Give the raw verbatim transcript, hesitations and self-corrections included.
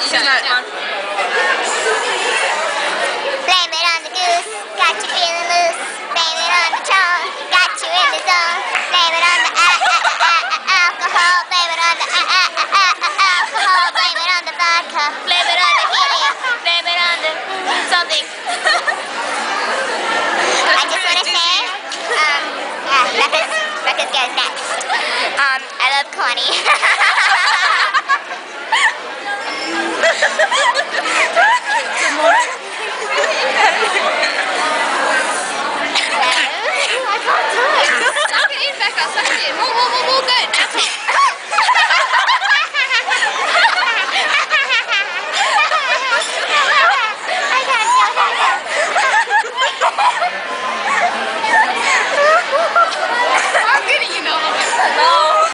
She's not. Blame it on the goose, got you feeling loose. Blame it on the Patron, got you in the zone. Blame it on the uh, uh, uh, uh, alcohol. Blame it on the uh, uh, uh, uh, alcohol. Blame it on the vodka. Blame it on the helium. Blame it on the something. I just want to say, um, yeah, Becca's, Becca's goes next. Um, I love Connie.